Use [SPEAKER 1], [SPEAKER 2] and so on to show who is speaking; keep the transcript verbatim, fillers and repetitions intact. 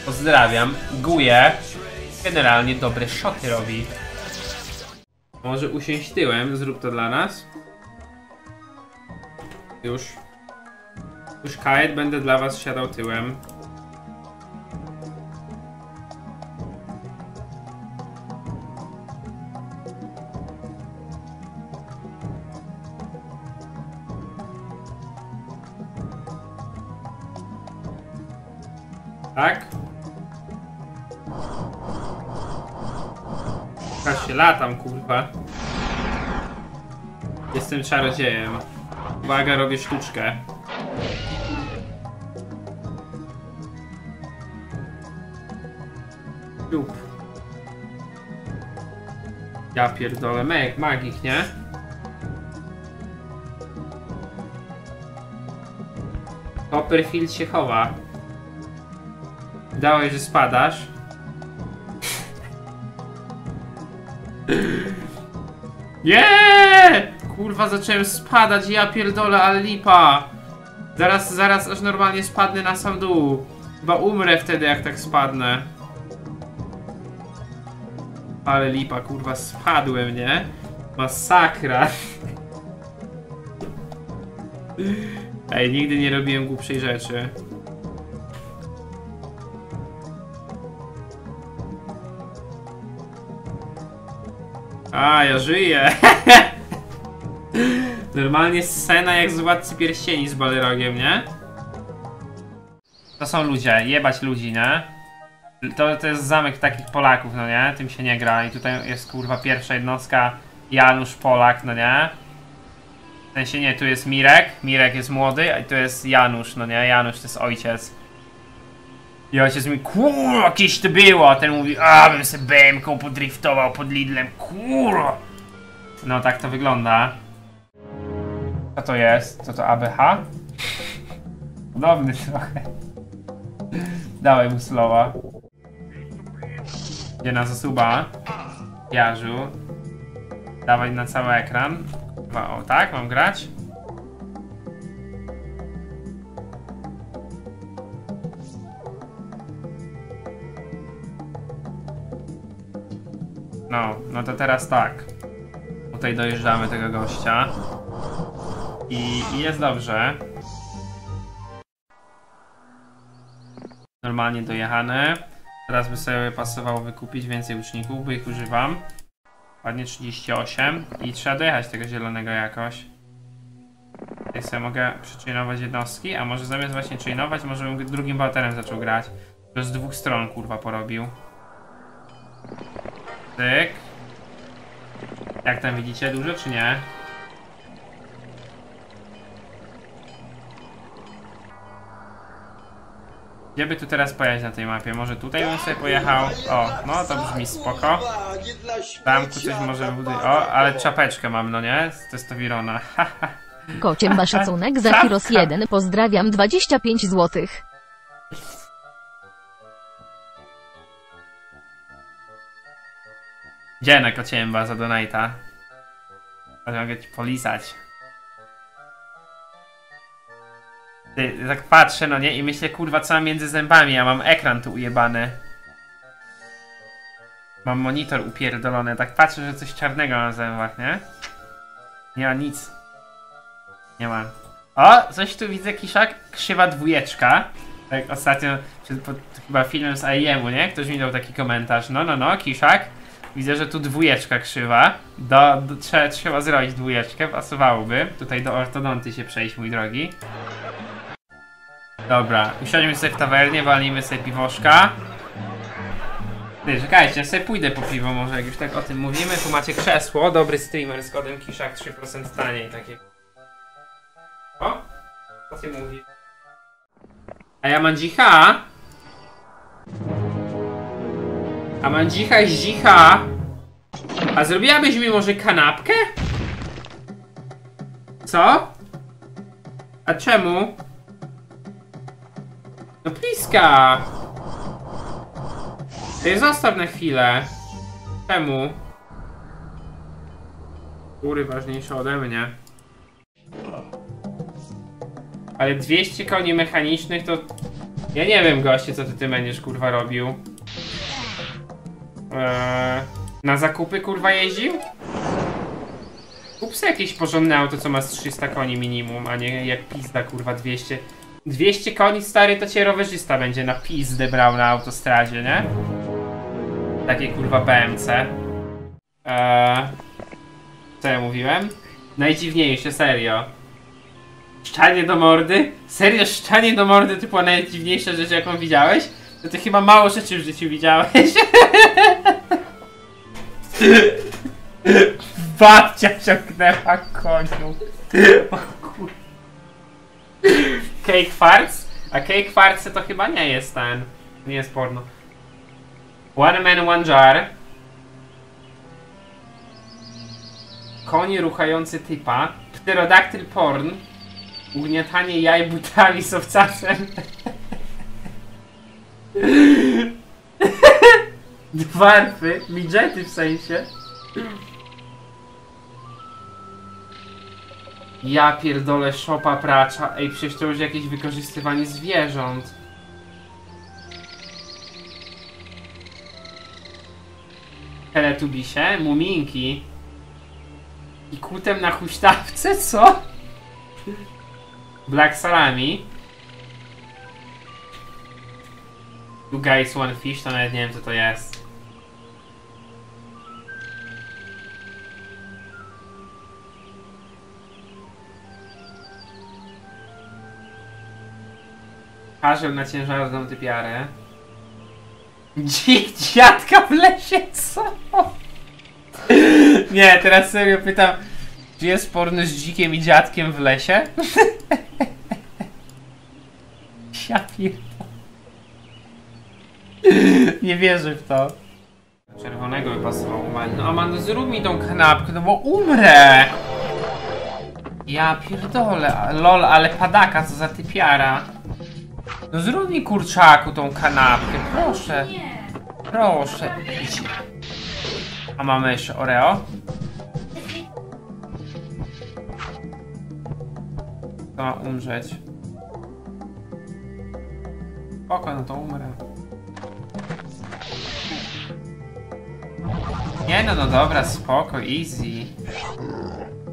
[SPEAKER 1] Pozdrawiam. Guje. Generalnie dobre szoty robi. Może usiąść tyłem, zrób to dla nas. Już. Już Kajet, będę dla was siadał tyłem. Tak? Ja się latam, kurwa. Jestem czarodziejem. Uwaga, robię sztuczkę. Lub. Ja pierdolę, Meg, magik, nie? Copperfield się chowa. Dałeś, że spadasz. Nie! Kurwa, zacząłem spadać, ja pierdolę, ale lipa. Zaraz, zaraz aż normalnie spadnę na sam dół. Chyba umrę wtedy, jak tak spadnę. Ale lipa, kurwa, spadłem, nie? Masakra. Ej, nigdy nie robiłem głupszej rzeczy. A, ja żyję. Normalnie scena jak z Władcy Pierścieni z Balrogiem, nie? To są ludzie, jebać ludzi, nie? To, to jest zamek takich Polaków, no nie? Tym się nie gra. I tutaj jest kurwa pierwsza jednostka Janusz Polak, no nie? W sensie nie, tu jest Mirek, Mirek jest młody, a tu jest Janusz, no nie? Janusz to jest ojciec. I ojciec mi, kurwa, kiedyś to było, a ten mówi, a bym se B M-ką podriftował pod Lidlem, kurwa. No tak to wygląda. Co to jest? Co to A B H? Podobny trochę. Dawaj mu slowa. Idzie na zasuba. Jarzu. Dawaj na cały ekran. O, tak? Mam grać? No, no to teraz tak. Tutaj dojeżdżamy tego gościa. I, i jest dobrze. Normalnie dojechane. Teraz by sobie pasowało wykupić więcej łuczników, bo ich używam. Ładnie trzydzieści osiem. I trzeba dojechać tego zielonego jakoś. Tutaj sobie mogę przyczynować jednostki, a może zamiast właśnie czynować, może bym drugim bohaterem zaczął grać. To z dwóch stron kurwa porobił. Tyk. Jak tam widzicie? Dużo czy nie? Gdzie by tu teraz pojechać na tej mapie? Może tutaj bym sobie pojechał? O, no to brzmi spoko. Tam tu coś może budować. O, ale czapeczkę mam, no nie? Z testowirona.
[SPEAKER 2] Kociem ma szacunek za Heroes jeden. Pozdrawiam, dwadzieścia pięć złotych.
[SPEAKER 1] Dzień Kocięba za donata. Mogę ci polisać. Ty, tak patrzę, no nie? I myślę, kurwa, co mam między zębami? Ja mam ekran tu ujebany. Mam monitor upierdolony. Tak patrzę, że coś czarnego na zębach, nie? Nie ma nic. Nie ma. O! Coś tu widzę, Kiszak. Krzywa dwójeczka. Tak ostatnio, przed, pod, chyba filmem z A I M-u, nie? Ktoś mi dał taki komentarz. No, no, no, Kiszak. Widzę, że tu dwójeczka krzywa. Do, do, trzeba, trzeba zrobić dwójeczkę, pasowałoby. Tutaj do ortodonty się przejść, mój drogi. Dobra, usiądźmy sobie w tawernie, walnijmy sobie piwoszka. Ty, czekajcie, ja sobie pójdę po piwo może, jak już tak o tym mówimy. Tu macie krzesło, dobry streamer z kodem Kiszak trzy procent taniej, takie. O? Co się mówi? A ja mam dzicha. A mam dzicha z dzicha. A zrobiłabyś mi może kanapkę? Co? A czemu? No bliska. Ty zostaw na chwilę. Czemu? Góry ważniejsze ode mnie. Ale dwieście koni mechanicznych to Ja nie wiem, goście, co ty, ty będziesz, kurwa, robił. Eee, na zakupy, kurwa, jeździł? Kup sobie jakieś porządne auto, co ma z trzysta koni minimum, a nie jak pizda, kurwa, dwieście. dwieście koni, stary, to cię rowerzysta będzie na pizdę brał na autostradzie, nie? Takie, kurwa, B M C. Eee, co ja mówiłem? Najdziwniejsze, serio. Szczanie do mordy? Serio, szczanie do mordy to była najdziwniejsza rzecz, jaką widziałeś? To ty chyba mało rzeczy w życiu widziałeś. Babcia ciągnęła koniu. O kur... Cake farts? A cake farts to chyba nie jest ten. Nie jest porno. One man, one jar. Konie ruchający typa. Pterodactyl porn. Ugniatanie jaj butami z owcasem. Dwarfy, midżety w sensie. Ja pierdolę, szopa pracza. Ej, przecież to już jakieś wykorzystywanie zwierząt. Teletubisie, muminki. I kutem na huśtawce, co? Black salami. You guys want fish? To nawet nie wiem, co to jest. Karzeł na ciężarną typiarę. Dzik dziadka w lesie, co? Nie, teraz serio pytam, czy jest porno z dzikiem i dziadkiem w lesie? Ja pierdolę. Nie wierzę w to. Czerwonego by pasowało. No Amanda, zrób mi tą kanapkę, no bo umrę! Ja pierdolę, lol, ale padaka, co za typiara. No zrób mi, kurczaku, tą kanapkę, proszę. Proszę. Idź. A mamy jeszcze Oreo? To ma umrzeć. Spoko, no to umrę. Nie no, no dobra, spoko, easy.